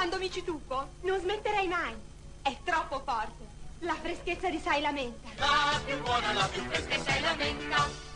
quando mi ci tuffo non smetterei mai. È troppo forte. La freschezza di Sai la menta. La più buona, la più fresca, Sai la menta.